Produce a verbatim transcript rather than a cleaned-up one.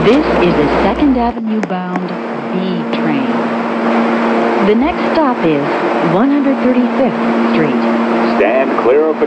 This is a Second Avenue bound B train. The next stop is one hundred thirty-fifth Street. Stand clear of